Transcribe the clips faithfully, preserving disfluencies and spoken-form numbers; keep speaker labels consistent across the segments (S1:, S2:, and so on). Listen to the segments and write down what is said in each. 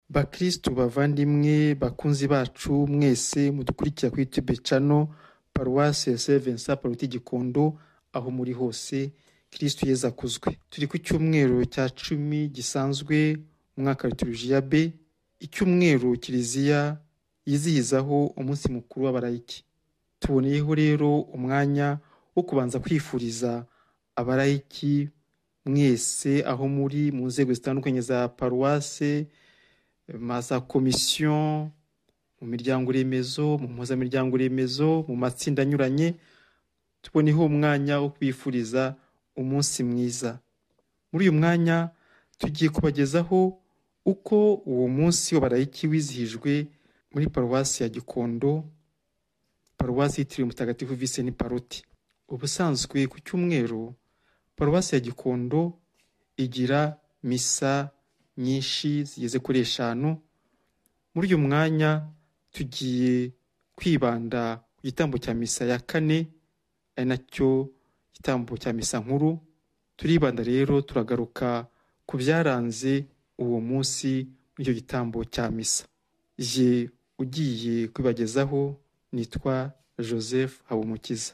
S1: Bakristu bavandimwe bakunzi bacu mwese mudukurikira kuri YouTube channel Paroisse Saint Vincent Paruti Gikondo aho muri hose. Kristu Yezu akuzwe. Turi ku cyumweru cya cumi gisanzwe umwaka wa liturujia B, icyumweru kiliziya yizihizaho umunsi mukuru w'abarayiki. Tuboneyeho rero umwanya wo kubanza kwifuriza abarayiki mwese aho muri mu nzego zitandukanye za Paroisse, maza komisiyo, mu miryango remezo, mu mpuzamiryango remezo, mu matsinda anyuranye. Tuboneyeho umwanya wo kwifuriza umunsi mwiza. Muri uyu mwanya tugiye kubagezaho uko uwo munsi w'abarayiki wizihijwe muri Paruwasi ya Gikondo, Paruwasi yitiriwe Mutagatifu Vincent Paruti. Ubusanzwe ku cyumweru Paruwasi ya Gikondo igira misa nyinshi zigeze kuri eshanu. Muri uyu mwanya tugiye kwibanda ku gitambo cya misa ya kane, ari nacyo gitambo cya misa nkuru. Turibanda rero turagaruka ku byaranze uwo munsi muri icyo gitambo cya misa. Je ugiye kwibagezaho nitwa Joseph Habumukiza.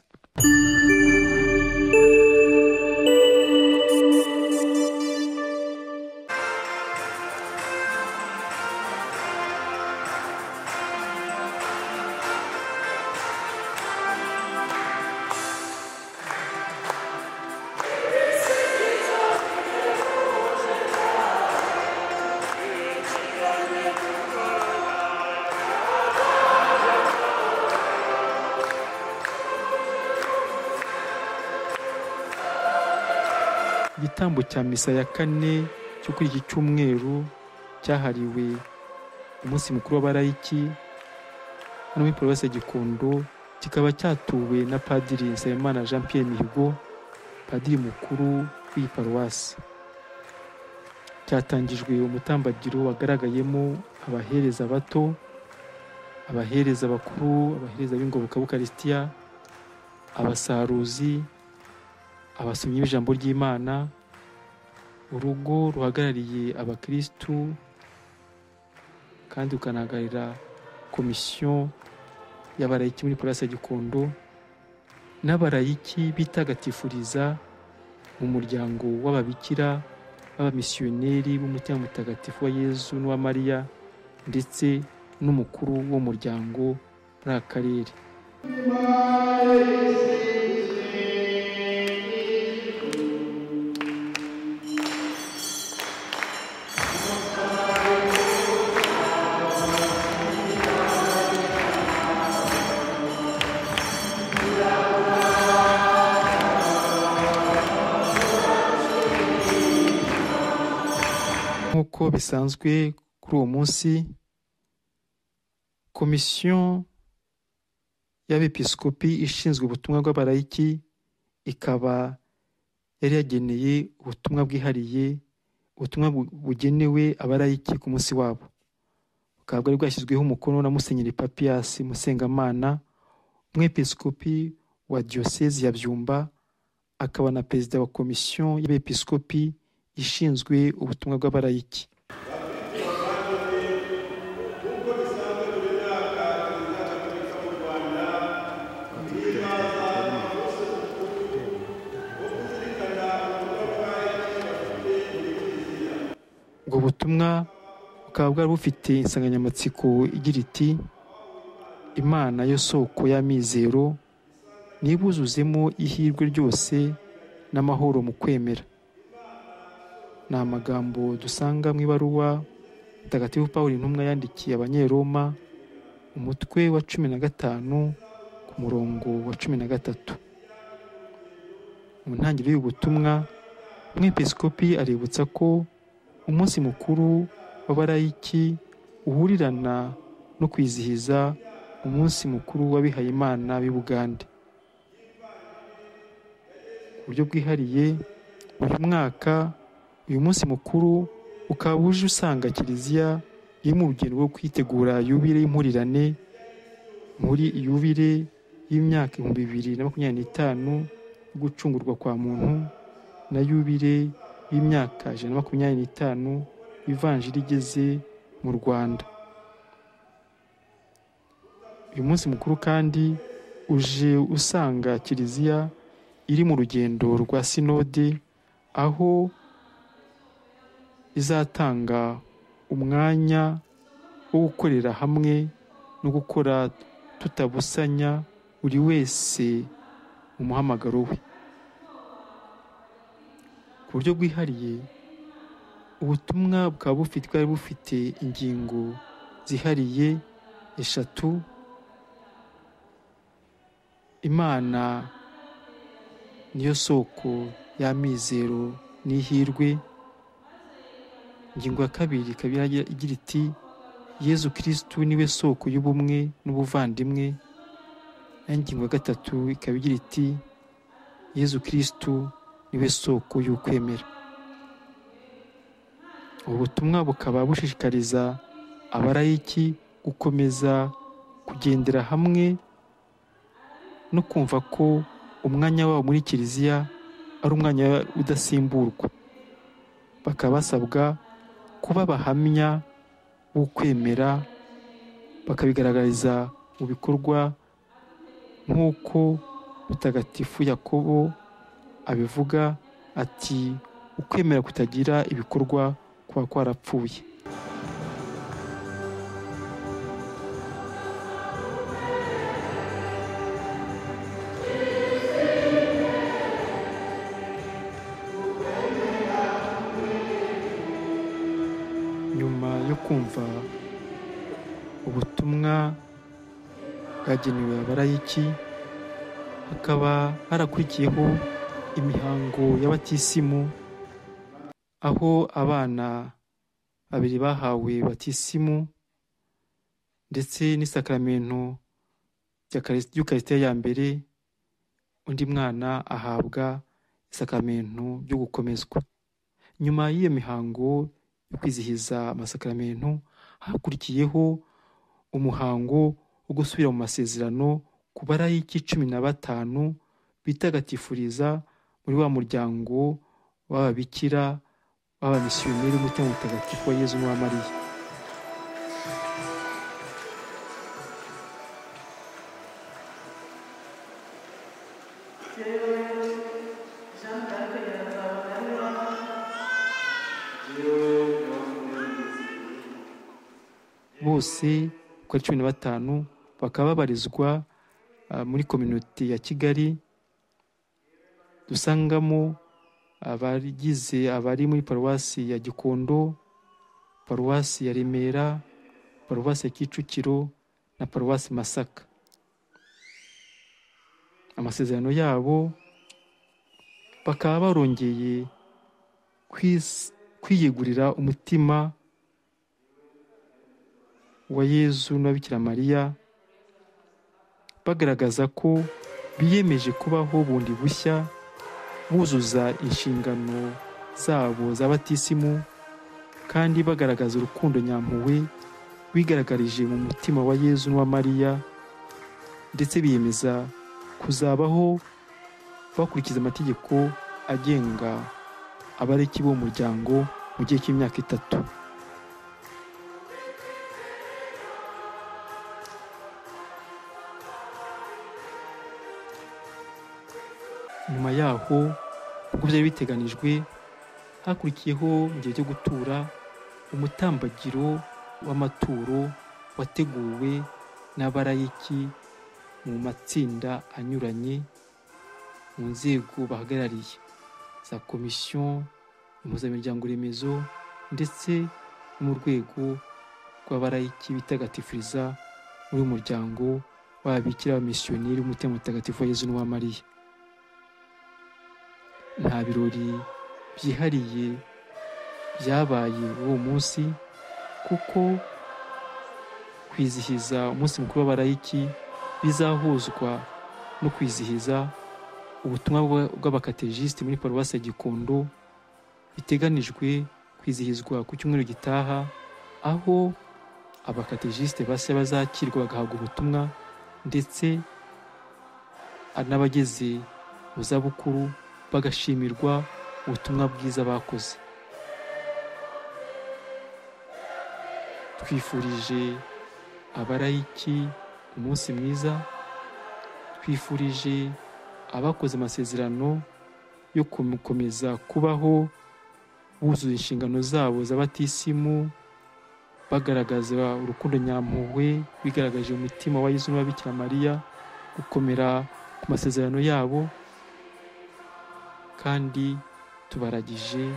S1: Igitambo cya misa ya kane cyo kuri iki cyumweru cyahariwe umunsi mukuru w'abarayiki hano muri Paruwasi ya Gikondo, kikaba cyatuwe na Padiri Nsabimana Jean Pierre Mihigo, padiri mukuru w'iyi paruwasi. Cyatangijwe umutambagiro wagaragayemo abahereza bato, abahereza bakuru, abahereza b'ingoboka b'Ukaristiya, abasaruzi, abasomyi b'ijambo ry'Imana, urugo ruhagarariye abakristu kandi ukanahagararira komisiyo y'abarayiki muri Paruwasi ya Gikondo, n'abarayiki bitagatifuriza mu muryango w'ababikira b'abamisiyoneri b'umutima mutagatifu wa Yezu n'uwa Mariya, ndetse n'umukuru w'umuryango muri aka karere. Nk'uko bisanzwe kuri uwo munsi, komisiyo y'abepiskopi ishinzwe ubutumwa bw'abarayiki ikaba yari yageneye ubutumwa bwihariye, ubutumwa bugenewe abarayiki ku munsi wabo. Bukaba bwari bwashyizweho umukono na Musenyeri Papias Musengamana, umwepiskopi wa Diyosezi ya Byumba, akaba na perezida wa komisiyo y'abepiskopi ishinzwe ubutumwa bw'abarayiki. Ubwo butumwa bukaba bwari bufite insanganyamatsiko igira iti: Imana yo soko y'amizero, nibuzuzemo ihirwe ryose n'amahoro mu kwemera. Ni amagambo dusanga mu ibaruwa Mutagatifu Pawulo intumwa yandikiye Abanyeroma, umutwe wa cumi na gatanu ku murongo wa cumi na gatatu. Mu ntangiriro y'ubutumwa, umwepiskopi aributsa ko umunsi mukuru w'abarayiki uhurirana no kwizihiza umunsi mukuru w'abihaye Imana b'i Bugande. Ku buryo bwihariye, uyu mwaka uyu munsi mukuru ukaba uje usanga kiliziya iri mu rugendo rwo kwitegura yubile y'impurirane muri yubile y'imyaka ibihumbi bibiri na makumyabiri n'itanu yo gucungurwa kwa muntu, na yubile y'imyaka ijana na makumyabiri n'itanu ivanjiri igeze mu Rwanda. Uyu munsi mukuru kandi uje usanga kiliziya iri mu rugendo rwa sinode, aho izatanga umwanya wo gukorera hamwe no gukora tutabusanya buri wese mu muhamagaro we. Ku buryo bwihariye, ubutumwa bukaba bufite bwari bufite ingingo zihariye eshatu: Imana niyo soko y'amizero n'ihirwe. Ingingo ya kabiri ikaba igira iti Yezu Kristu niwe soko y'ubumwe n'ubuvandimwe. Ingingo ya gatatu ikaba igira iti Yezu Kristu niwe soko y'ukwemera. Ubu butumwa bukaba bushishikariza abarayiki gukomeza kugendera hamwe no kumva ko umwanya wabo muri kiliziya ari umwanya udasimburwa. Bakaba basabwa kuba abahamya b'ukwemera, bakabigaragariza mu bikorwa nk'uko Mutagatifu Yakobo abivuga ati, ukwemera kutagira ibikorwa kuba kwarapfuye. Nyuma yo kumva ubutumwa bwagenewe abarayiki, hakaba harakurikiyeho imihango y'abatisimu, aho abana babiri bahawe batisimu ndetse n'isakramento ry'Ukaristiya ya mbere, undi mwana ahabwa isakramento ryo gukomezwa. Nyuma y'iyo mihango yo kwizihiza amasakramento, hakurikiyeho umuhango wo gusubira mu masezerano ku barayiki cumi na batanu bitagatifuriza muri wa muryango w'ababikira b'abamisiyoneri b'umutima mutagatifu wa Yezu n'uwa Mariya. Bose uko ari cumi na batanu bakaba babarizwa uh, muri kominoti ya Kigali. Dusangamo abagize abari muri paruwasi ya Gikondo, paruwasi ya Remera, paruwasi ya Kicukiro na paruwasi Masaka. Amasezerano yabo bakaba barongeye kwiyegurira umutima wa Yezu na Bikira Mariya, bagaragaza ko biyemeje kubaho bundi bushya, buzuza inshingano zabo z'abatisimu, kandi bagaragaza urukundo nyampuhwe bigaragarije mu mutima wa Yezu n'uwa Mariya, ndetse biyemeza kuzabaho bakurikiza amategeko agenga abareki b'umuryango mu gihe cy'imyaka itatu. Nyuma yaho, ubwo byari biteganijwe, hakurikiyeho igihe cyo gutura umutambagiro w'amaturo wateguwe n'abarayiki mu matsinda anyuranye, mu nzego bahagarariye za komisiyo, impuzamiryango remezo, ndetse no mu rwego rw'abarayiki bitagatifuriza muri uyu muryango w'ababikira b'abamisiyoneri b'umutima mutagatifu wa Yezu n'uwa Mariya. Nta birori byihariye byabaye uwo munsi, kuko kwizihiza umunsi mukuru w'abarayiki bizahuzwa no kwizihiza ubutumwa bw'abakategisite muri paruwasi ya Gikondo, biteganijwe kwizihizwa ku cyumweru gitaha, aho abakategisite bashya bazakirwa bagahabwa ubutumwa, ndetse n'abageze mu zabukuru bagashimirwa ubutumwa bwiza bakoze. twifurije abarayiki umunsi mwiza, twifurije abakoze amasezerano yo gukomeza kubaho buzuye inshingano zabo z'abatisimu, bagaragaza urukundo nyampuhwe bigaragaje mu mutima wa Yesu n'uwa Bikira Mariya, gukomera ku masezerano yabo, kandi tubaragije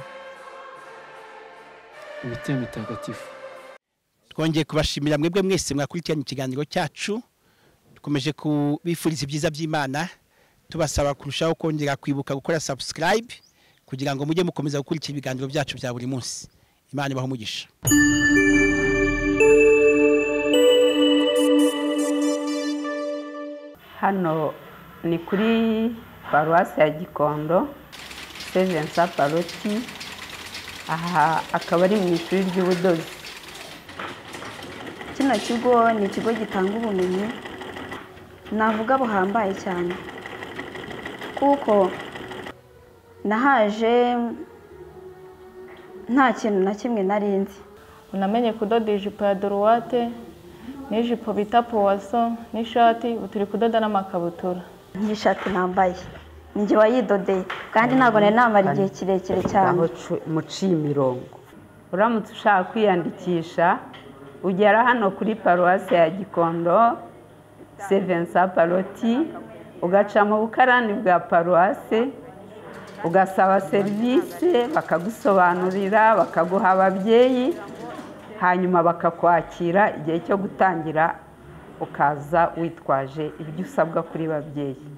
S1: imitima mitagatifu.
S2: Twongeye kubashimira mwebwe mwese mwakurikiranye ikiganiro cyacu, dukomeje kubifuriza ibyiza by'Imana, tubasaba kurushaho kongera kwibuka gukora subscribe kugira ngo mujye mukomeza gukurikira ibiganiro byacu bya buri munsi. Imana ibahe umugisha.
S3: Hano ni kuri Paruwasi ya Gikondo Saint Vincent Paroti, aha akaba ari mu ishuri ry'ubudozi.
S4: Kino kigo ni ikigo gitanga ubumenyi navuga buhambaye cyane, kuko nahaje nta kintu na kimwe narinzi.
S5: Unamenye kudoda ijipo ya dorowate n'ijipo bita puwaso n'ishati, uturi kudoda n'amakabutura.
S4: N'ishati nambaye njye wayidodeye, kandi ntabwo nari namara igihe kirekire cyane.
S3: Muciye imirongo. Uramutse ushaka kwiyandikisha ugera hano kuri Paruwasi ya Gikondo Saint Vincent Paroti, ugaca mu bukarani bwa paruwasi, ugasaba serivisi, bakagusobanurira, bakaguha ababyeyi, hanyuma bakakwakira. Igihe cyo gutangira ukaza witwaje ibyo usabwa kuri babyeyi.